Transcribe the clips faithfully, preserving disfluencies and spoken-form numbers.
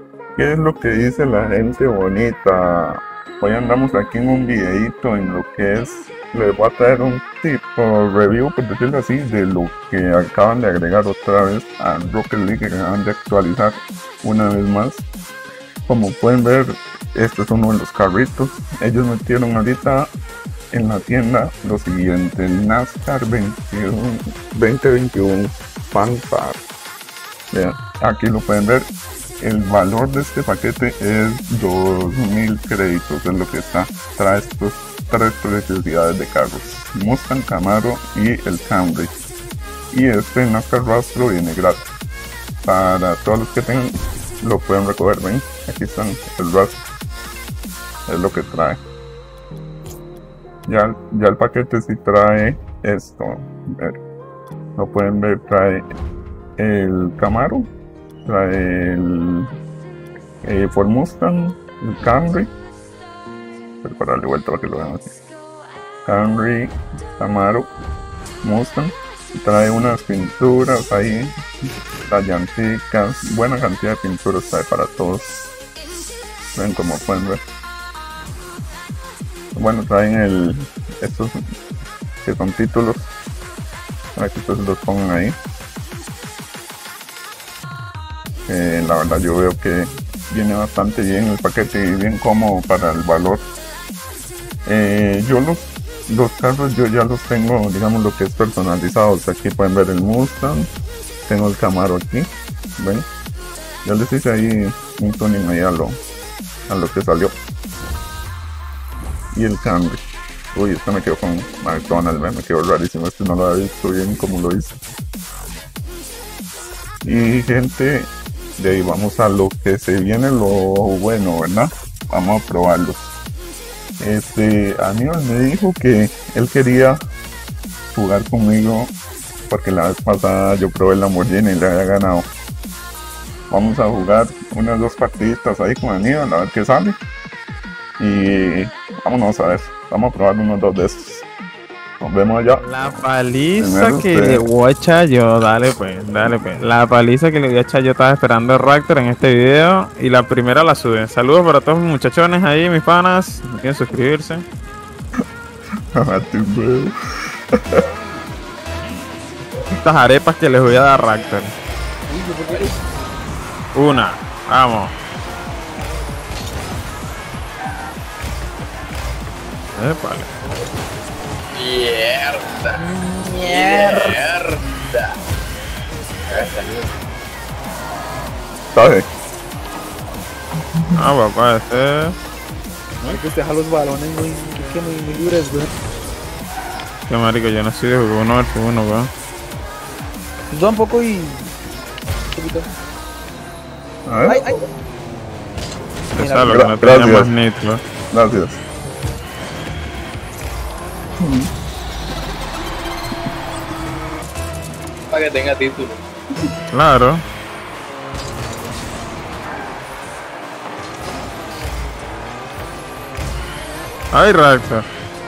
¿Qué es lo que dice la gente bonita? Hoy andamos aquí en un videito en lo que es, les voy a traer un tipo review, por decirlo así, de lo que acaban de agregar otra vez a Rocket League, que acaban de actualizar una vez más. Como pueden ver, este es uno de los carritos. Ellos metieron ahorita en la tienda lo siguiente: el NASCAR veintiuno, veinte veintiuno Fan Pack. Vean, aquí lo pueden ver. El valor de este paquete es dos mil créditos, es lo que está. Trae estos tres preciosidades de carros: Mustang, Camaro y el Camry. Y este NASCAR Rastro viene gratis. Para todos los que tengan, lo pueden recoger. Ven, aquí están el Rastro. Es lo que trae. Ya, ya el paquete sí trae esto. Ver, lo pueden ver, trae el Camaro, trae el eh, Ford Mustang, el Camry. Pero para darle vuelta para que lo vean así: Camry, Camaro, Mustang. Trae unas pinturas ahí, las llanticas, buena cantidad de pinturas trae para todos. Ven como pueden ver. Bueno, traen el estos que son títulos para que ustedes los pongan ahí. Eh, la verdad yo veo que viene bastante bien el paquete y bien cómodo para el valor. Eh, yo los, los carros yo ya los tengo, digamos, lo que es personalizados. Aquí pueden ver el Mustang, tengo el Camaro aquí, ven, ya les hice ahí un tuning ahí a lo, a lo que salió. Y el Camry, uy, este me quedó con McDonald's, me quedó rarísimo, este no lo había visto bien como lo hice. Y gente, de ahí vamos a lo que se viene, lo bueno, ¿verdad? Vamos a probarlos. Este, Aníbal me dijo que él quería jugar conmigo porque la vez pasada yo probé el Lamborghini y le había ganado. Vamos a jugar unas dos partiditas ahí con Aníbal, a ver qué sale. Y vámonos a ver, vamos a probar unos dos de estos. Nos vemos allá. La paliza Primero que usted. le voy a echar yo, dale pues, dale pues. La paliza que le voy a echar yo, estaba esperando el Raptor en este video y la primera la sube. Saludos para todos mis muchachones ahí, mis panas. No quieren suscribirse. Estas arepas que les voy a dar Raptor. Una, vamos. Épale. Mierda. Mierda. ¿Sabes? Ah, papá, este. Hay que dejar los balones muy, que muy, muy libres, güey. Qué marico, yo no soy de juego uno versus uno, weón. Dos un poco y... un poquito. A ver. Ay, ay. Eso es lo gra- que no tenía gracias. más nitro. Gracias. Para que tenga título. Claro. Ay, Raptor.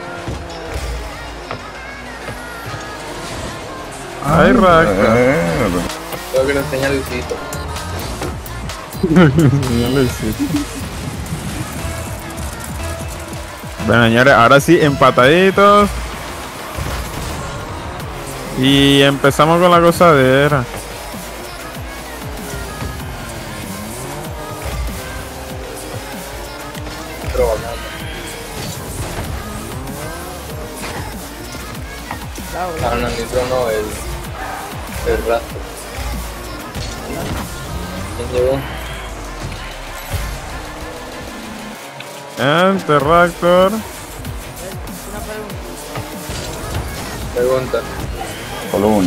Ay, Raptor. Eh, Tengo que le enseñar a Luisito. Ya lo hiciste. Bueno, señores, ahora sí, empataditos. Y empezamos con la gozadera. Pero vamos. Ah, no, nitro no, el. El rastro. ¿Quién llegó? Ente, Raptor. Pregunta. solo uno.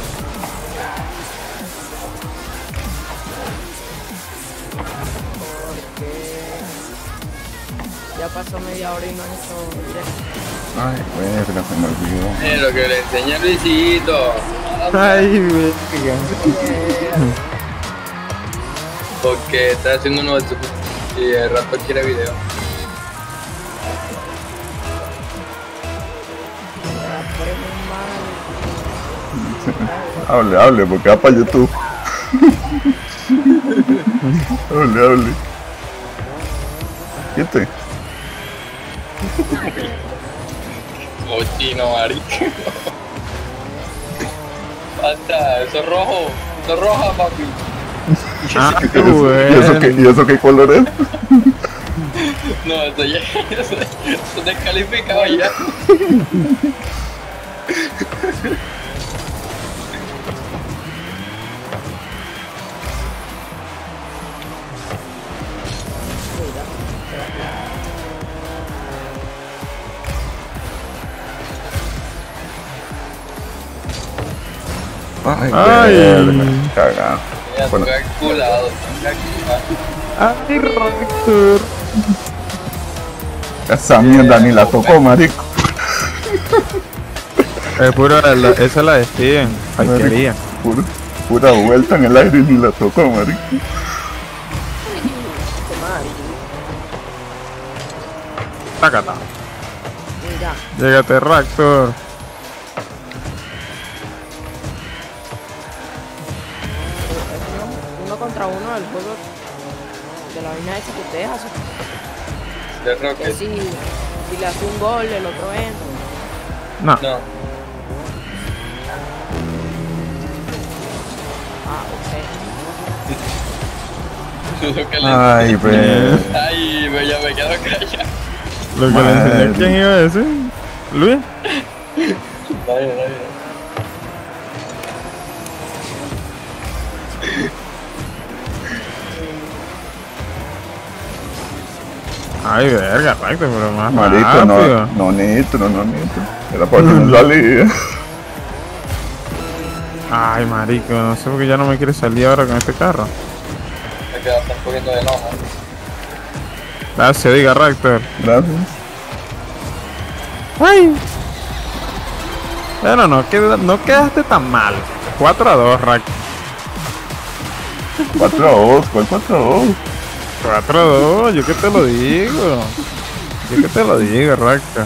Ya pasó media hora y no he hecho directo. Ay, güey, se me olvidó. Eh, lo que le enseña a Luisito. Ay, güey. Porque está haciendo uno de sus. Y el rato quiere video. Hable, hable, porque va para YouTube. Hable, hable. ¿Siete? Cochino, marica. Basta, eso es rojo. Eso es roja, papi. Ah, ¿Y eso, ¿y eso, qué, ¿Y eso qué color es? No, eso ya. Eso, eso descalificado ya. Ay, Ay. verga, cagado. Ya, Bueno. toca culado, toca culado. Ay, Raptor. Esa mierda ni la tocó, marico. Es puro, la- esa la despiden. Falquería. Pura, pura vuelta en el aire y ni la tocó, marico. Tácata. Mira, Llégate, Raptor. es uno, uno contra uno del juego de la vaina esa que ustedes hacen. De Que Rocket. si, si le hace un gol, el otro entra. No. No. Ah, ok. Lo que le Ay, ve. Ay, me, ya me quedo callado. Lo que le Madre. enseñé, ¿quién iba a decir? Luis. Dale, dale. Ay, verga, Raptor, pero más Marico, rápido. no, no nitro, no nitro. Era para que no salía. Ay, marico, no sé por qué ya no me quiere salir ahora con este carro. Me queda hasta un poquito de lomo. Gracias, diga Raptor. Gracias. Ay. Pero no, queda- no quedaste tan mal. cuatro a dos, Raptor. cuatro a dos, ¿cuál cuatro a dos? cuatro a dos, yo que te lo digo. Yo que te lo digo, Raptor.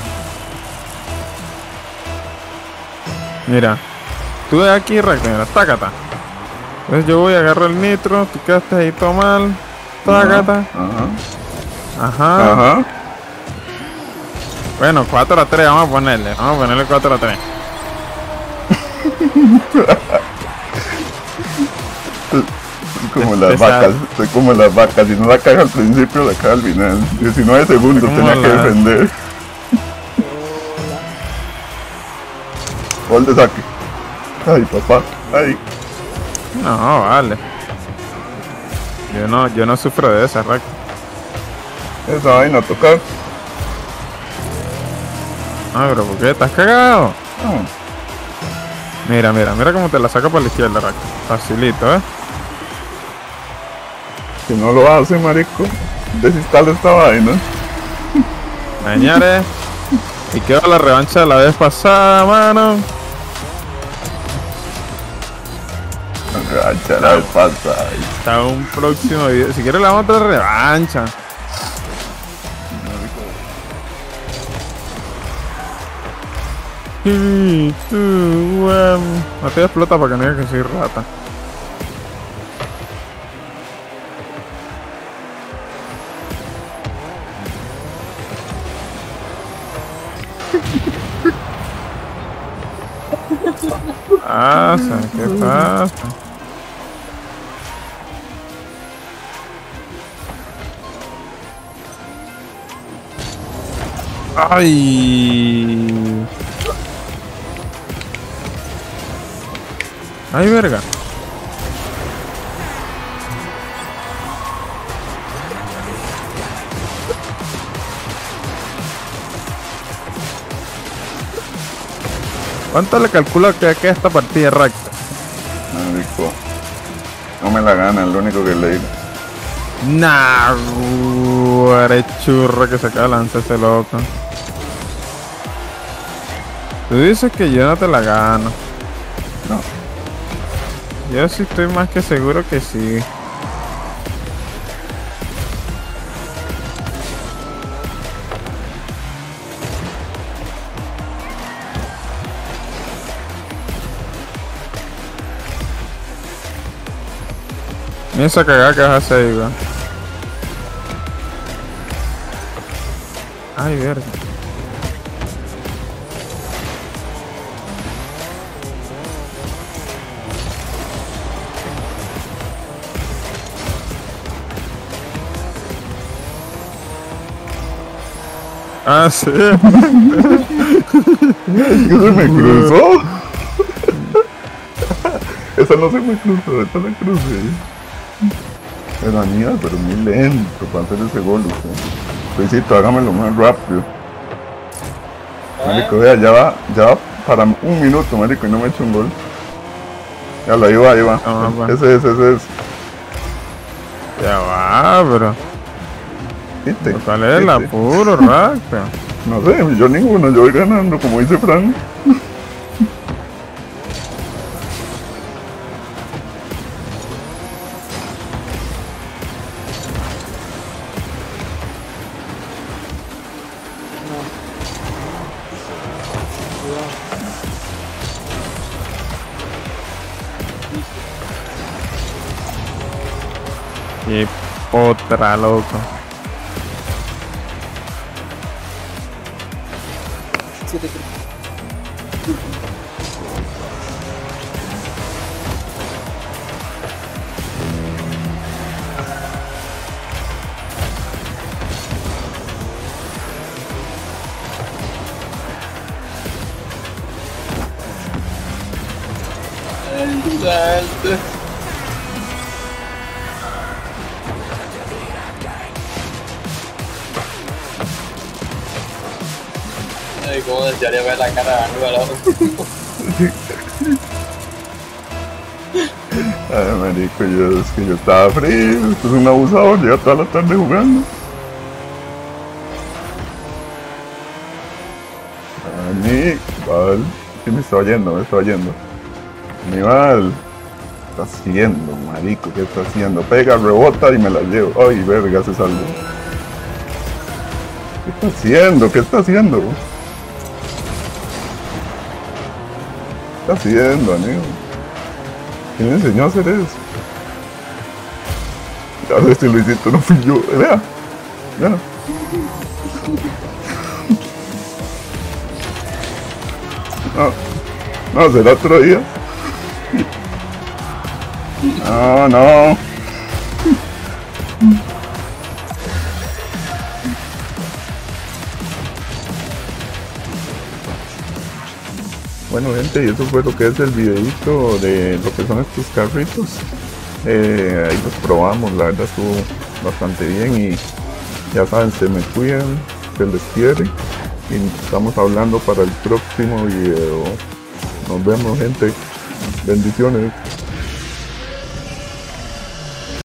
Mira, tú de aquí, Raptor, mira, tácata. Entonces yo voy a agarrar el nitro, tú quedaste ahí todo mal. Tácata. Ajá. Ajá. Ajá. Bueno, cuatro a tres, vamos a ponerle. Vamos a ponerle cuatro a tres. Como Te- las te vacas, sal- estoy como las vacas, si no la caga al principio, la caga al final. diecinueve segundos Como tenía que la- defender. Gol de saque. Ay, papá, ay. No, vale. Yo no, yo no sufro de esa, Raptor. Esa vaina a tocar. Ah, pero ¿por qué? ¿Estás cagado? No. Mira, mira, mira cómo te la saca por la izquierda, Raptor. Facilito, ¿eh? Si no lo hace, marico, desinstala esta vaina. Señores. Y quedó la revancha de la vez pasada, mano. Racha la vez pasada. Hasta un próximo video. Si quieres, le damos otra revancha. Y tú, weón. No te explota para que no digas que soy rata. Pasa, ¿qué pasa? Ay. Ay, verga. ¿Cuánto le calcula que queda esta partida, Raptor? Marico, no me la gana, es lo único que le digo. Nah, eres churro que se acaba de lanzar ese loco. Tú dices que yo no te la gano. No. Yo sí estoy más que seguro que sí. Mira esa cagada que vas a hacer, weón. Ay, verga. Ah, sí. ¿Qué se me cruzó? Esa no se me cruzó, esa la crucé. Era mía, pero muy lento para hacer ese gol, usted. Luisito, hágamelo más rápido. Marico, vea, ya va, ya va para un minuto, marico, y no me he hecho un gol. Ya lo, ahí va, ahí va. Ah, va. Ese es, ese es. Ya va, bro. ¿Viste? ¿Cuál es el ¿Viste? apuro, Racta? No sé, yo ninguno, yo voy ganando, como dice Frank. Qué potra, loco. Siete creo. Salto. Ay, cómo desearía ver la cara de Aníbal ahora. Ay, marico, yo, es que yo estaba frío, esto es un abusador, lleva toda la tarde jugando. Aníbal, ¿qué me está oyendo? Me está oyendo. Aníbal, ¿qué está haciendo, marico? ¿Qué está haciendo? Pega, rebota y me la llevo. Ay, verga, se salvó. ¿Qué está haciendo? ¿Qué está haciendo? ¿Qué está haciendo, Aníbal? ¿Quién le enseñó a hacer eso? A ver si Luisito no fui yo. Vea, vea. No, no, será otro día. No, no. Bueno, gente, y eso fue lo que es el videito de lo que son estos carritos. Eh, ahí los probamos, la verdad estuvo bastante bien y ya saben, se me cuidan, se les quiere y estamos hablando para el próximo video. Nos vemos, gente. Bendiciones.